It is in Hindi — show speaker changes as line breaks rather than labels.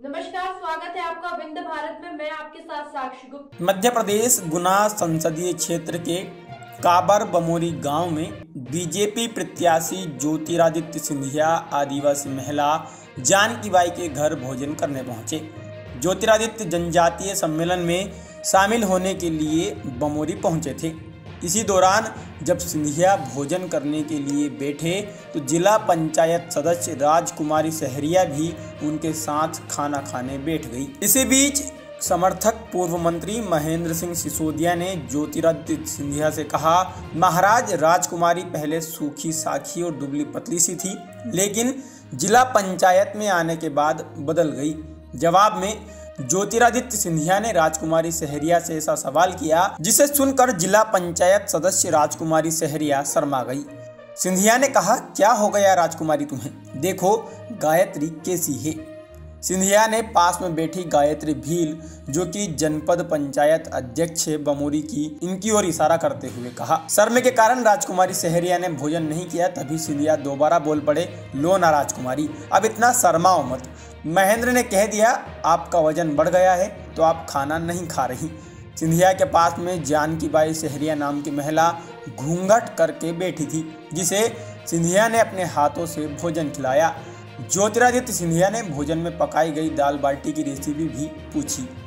नमस्कार, स्वागत है आपका विंध्य भारत में। मैं आपके साथ साक्षी गुप्ता।
मध्य प्रदेश गुना संसदीय क्षेत्र के काबर बमोरी गांव में बीजेपी प्रत्याशी ज्योतिरादित्य सिंधिया आदिवासी महिला जानकी बाई के घर भोजन करने पहुंचे। ज्योतिरादित्य जनजातीय सम्मेलन में शामिल होने के लिए बमोरी पहुंचे थे। इसी दौरान जब सिंधिया भोजन करने के लिए बैठे तो जिला पंचायत सदस्य राजकुमारी सहरिया भी उनके साथ खाना खाने बैठ गई। इसी बीच समर्थक पूर्व मंत्री महेंद्र सिंह सिसोदिया ने ज्योतिरादित्य सिंधिया से कहा, महाराज राजकुमारी पहले सूखी साखी और दुबली पतली सी थी, लेकिन जिला पंचायत में आने के बाद बदल गई। जवाब में ज्योतिरादित्य सिंधिया ने राजकुमारी सहरिया से ऐसा सवाल किया जिसे सुनकर जिला पंचायत सदस्य राजकुमारी सहरिया शर्मा गई। सिंधिया ने कहा, क्या हो गया राजकुमारी तुम्हें, देखो गायत्री कैसी है। सिंधिया ने पास में बैठी गायत्री भील, जो कि जनपद पंचायत अध्यक्ष है बमोरी की, इनकी ओर इशारा करते हुए कहा। शर्म के कारण राजकुमारी सहरिया ने भोजन नहीं किया। तभी सिंधिया दोबारा बोल पड़े, लो ना राजकुमारी, अब इतना शर्माओ मत। महेंद्र ने कह दिया, आपका वजन बढ़ गया है तो आप खाना नहीं खा रही। सिंधिया के पास में जानकी बाई सहरिया नाम की महिला घूंघट करके बैठी थी, जिसे सिंधिया ने अपने हाथों से भोजन खिलाया। ज्योतिरादित्य सिंधिया ने भोजन में पकाई गई दाल बाटी की रेसिपी भी पूछी।